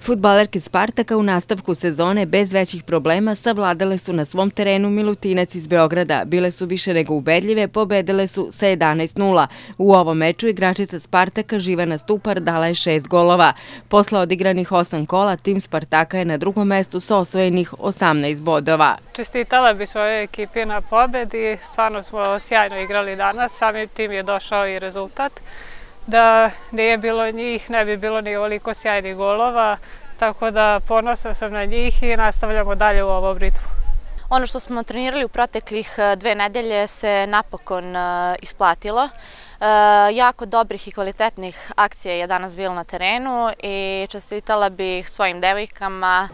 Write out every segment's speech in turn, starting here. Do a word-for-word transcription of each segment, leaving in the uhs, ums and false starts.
Fudbalerke Spartaka u nastavku sezone bez većih problema savladale su na svom terenu Milutinac iz Beograda. Bile su više nego ubedljive, pobedile su sa jedanaest nula. U ovom meču igračica Spartaka Živana Stupar dala je šest golova. Posle odigranih osam kola, tim Spartaka je na drugom mestu sa osvojenih osamnaest bodova. Čestitala bi svojoj ekipi na pobedi, stvarno smo sjajno igrali danas, samim tim je došao i rezultat. Da nije bilo njih, ne bi bilo ni ovoliko sjajnih golova, tako da ponosna sam na njih i nastavljamo dalje u ovom ritmu. Ono što smo trenirali u proteklih dve nedelje se napokon isplatilo. Jako dobrih i kvalitetnih akcija je danas bilo na terenu i čestitala bih svojim devojkama.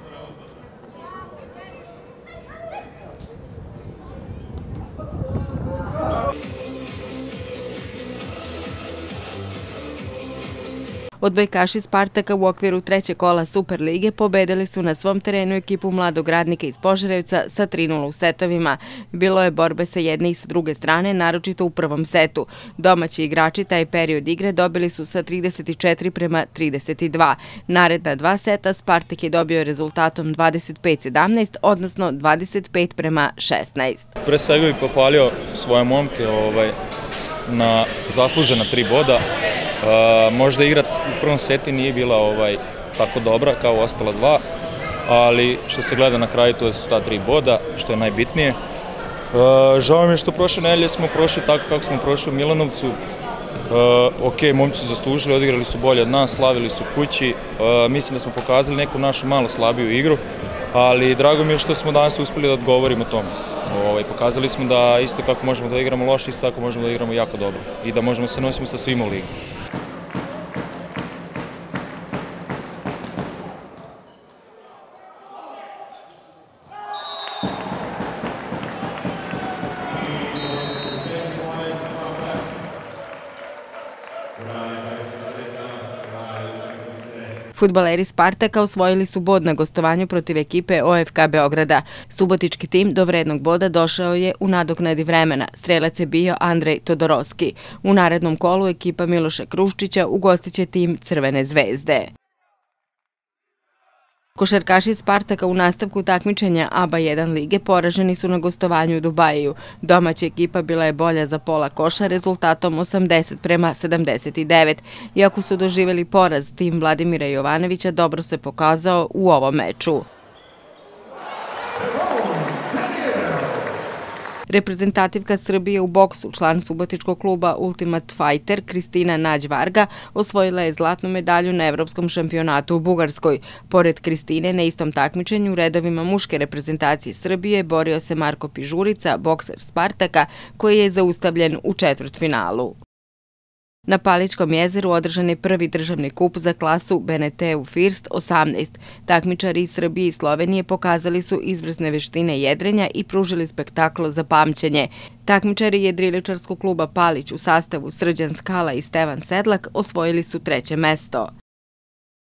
Odbojkaši Spartaka u okviru trećeg kola Superlige pobedili su na svom terenu ekipu Mladog Radnika iz Požarevca sa tri nula u setovima. Bilo je borbe sa jedne i sa druge strane, naročito u prvom setu. Domaći igrači taj period igre dobili su sa trideset četiri prema trideset dva. Naredna dva seta Spartak je dobio rezultatom dvadeset pet sedamnaest, odnosno dvadeset pet prema šesnaest. Pre svega bih pohvalio svoje momke na zaslužena tri boda. Možda igra u prvom setu nije bila tako dobra kao ostala dva, ali što se gleda na kraju to su ta tri boda, što je najbitnije. Žao mi je što prošle nedelje smo prošli tako kako smo prošli u Milanovcu. Ok, momci su zaslužili, odigrali su bolje od nas, slavili su kući. Mislim da smo pokazali neku našu malo slabiju igru, ali drago mi je što smo danas uspeli da odgovorimo tome. Pokazali smo da isto kako možemo da igramo loše, isto tako možemo da igramo jako dobro i da možemo da se nosimo sa svima u ligi. Fudbaleri Spartaka osvojili su bod na gostovanju protiv ekipe O F K Beograda. Subotički tim do vrednog boda došao je u nadoknadi vremena. Strelac je bio Andrej Todorovski. U narednom kolu ekipa Miloša Kruščića ugostiće tim Crvene zvezde. Košarkaši Spartaka u nastavku takmičenja A B A jedan lige poraženi su na gostovanju u Dubaju. Domaća ekipa bila je bolja za pola koša rezultatom osamdeset prema sedamdeset devet. Iako su doživjeli poraz, tim Vladimira Jovanovića dobro se pokazao u ovom meču. Reprezentativka Srbije u boksu, član subotičkog kluba Ultimate Fighter Kristina Nađ-Varga, osvojila je zlatnu medalju na evropskom šampionatu u Bugarskoj. Pored Kristine, na istom takmičenju u redovima muške reprezentacije Srbije borio se Marko Pižurica, bokser Spartaka, koji je zaustavljen u četvrtfinalu. Na Palićkom jezeru održan je prvi državni kup za klasu B N T U First osamnaest. Takmičari iz Srbije i Slovenije pokazali su izvrsne veštine jedrenja i pružili spektakl za pamćenje. Takmičari jedriličarskog kluba Palić u sastavu Srđan Skala i Stevan Sedlak osvojili su treće mesto.